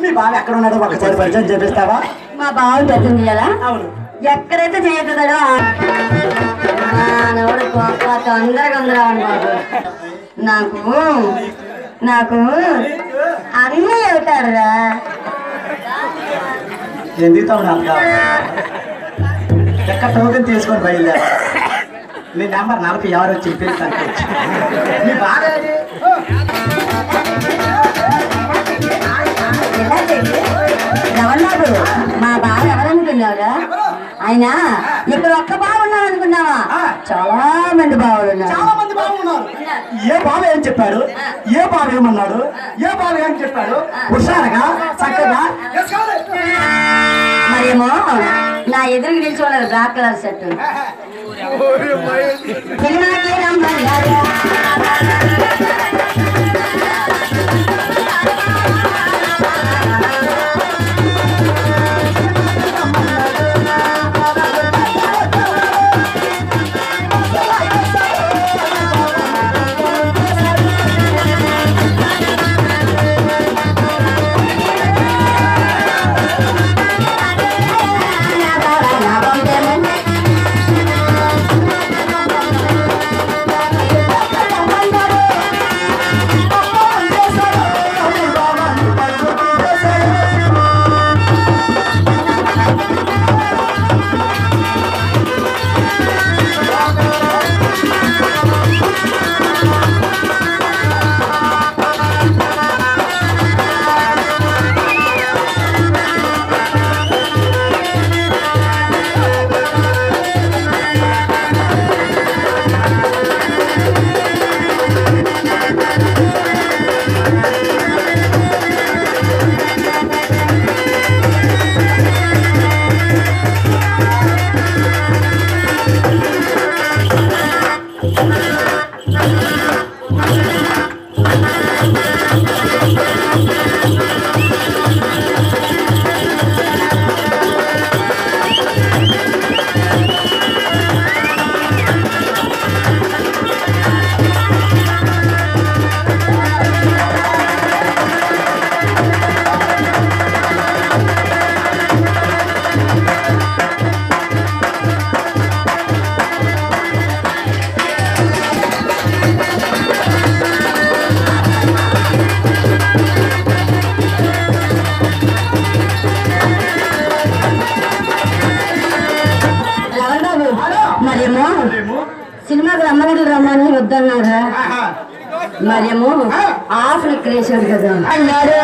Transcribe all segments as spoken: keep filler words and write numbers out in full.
మీ బావ ఎక్కడ ఉన్నాడో ఒకసారి పరిచయం చేపిస్తావా? మా బావని పరిచయం చేయాలా? అవును. ఎక్కడైతే చేయతాడో నోడు తొందరగా ఉందిరా బాబు. నాకు నాకు అన్నీ అవుతాడురా. ఎందుకు తమ్ముడు అంత ఎక్కడ టోకెన్ తీసుకొని బయలుదేరా? మీ నెంబర్ నలభై ఎవరు వచ్చి పిలుస్తాను. మీ బాగా ఎవరు మా బావ ఎవరనుకున్నావురా? ఆయన ఇక్కడ ఒక్క బావ ఉన్నాడు అనుకున్నావా? చాలా మంది బావులు ఉన్నారు. చాలా మంది బాగున్నారు. ఏ బావ ఏం చెప్పాడు? ఏ బావ ఏమన్నాడు? ఏ బావ ఏం చెప్పాడు? హుషారుగా చక్కగా మరేమో నా ఎదురు నిల్చోన్నారు బ్లాక్ కలర్ షర్ట్. సినిమాకి రమ్మని రమ్మని వద్దన్నారా? మరేమో ఆఫ్ క్రియేషన్ కదా అన్నాడు.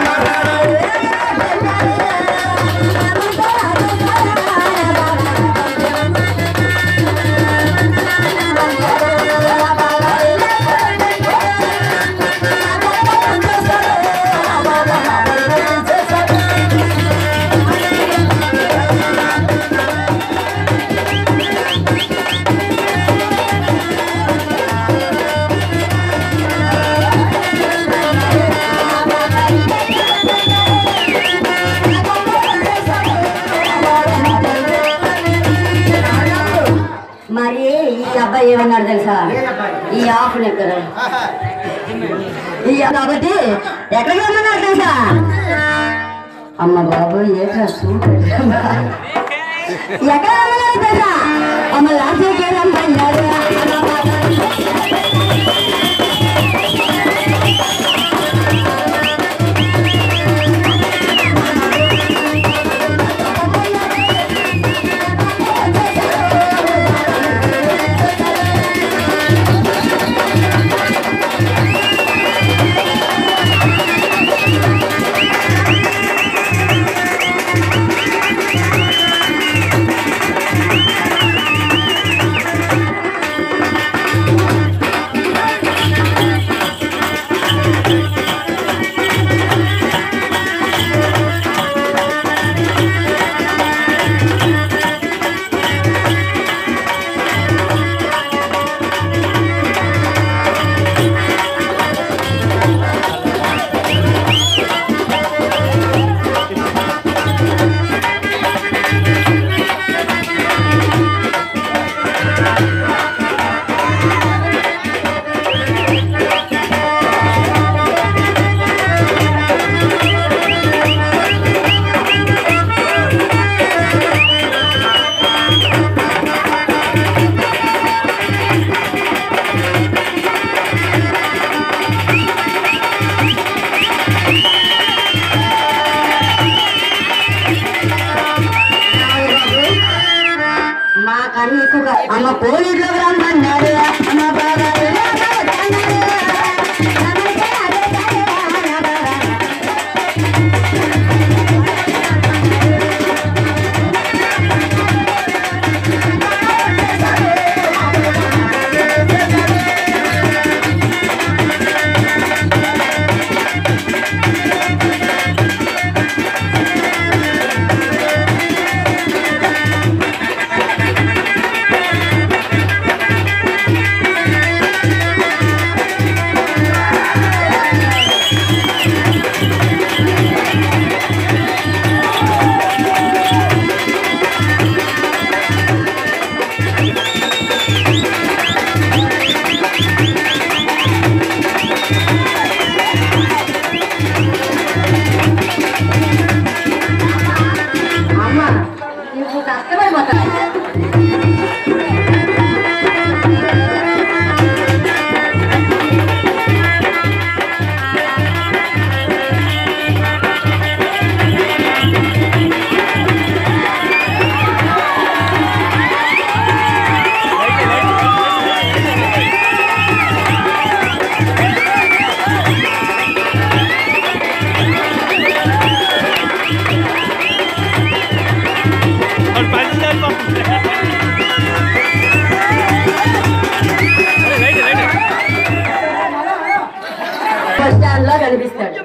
మరి ఈ అబ్బాయి ఏమన్నాడు తెలుసా? ఈ ఆఫ్ ఎక్కడ కాబట్టి ఎక్కడికి రమ్మన్నాడు తెలుసా? అమ్మ బాబు ఏ డ్రెస్ ఎక్కడ రమ్మన్నాడు తెలుసా? అమ్మ లాంటి రమ్మన్నాడు. కానీ ఎక్కువ అమ్మ కోవిడ్లోకి రమ్మన్నాడు అమ్మ బాబా కనిపిస్తాడు.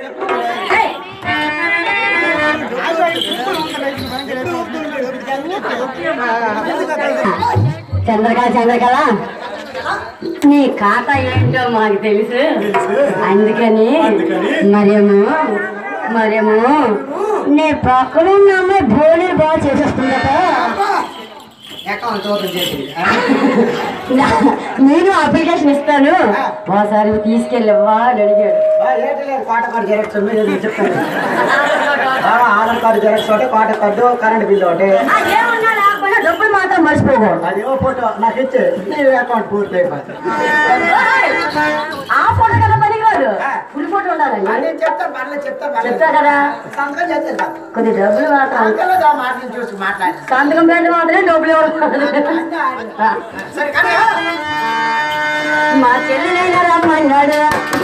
చంద్రకళ చంద్రకళ నీ ఖాతా ఏంటో మాకు తెలుసు, అందుకని మరేమో మరేమో నీ పక్కన ఉన్న అమ్మాయి భోజనం బాగా చేసేస్తుందట. నేను అప్లికేషన్ ఇస్తాను, ఒకసారి తీసుకెళ్ళవా అని అడిగాడు. ఆధార్ కార్డు జెరాక్స్ ఒకటి, పాట కార్డు, కరెంట్ బిల్లు ఒకటి. డబ్బులు మాత్రం మర్చిపోకూడదు. అది ఓ ఫోటో నాకు ఇచ్చే నీ అకౌంట్ పూర్తి అయిపోతుంది. ఆ ఫోటో కదా పని కాదు, ఫుల్ ఫోటో ఉండాలండి. చెప్తాను పర్లేదు, చెప్తాను చెప్తా కదా. సంతకం చేస్తా, కొద్ది డబ్బులు మాత్రం మాటలు చూసి మాట్లాడి సంతకం పెట్టి మాత్రమే డబ్బులు ఇవ్వాలి. సరే మా చెల్లినైనా రమ్మన్నాడు.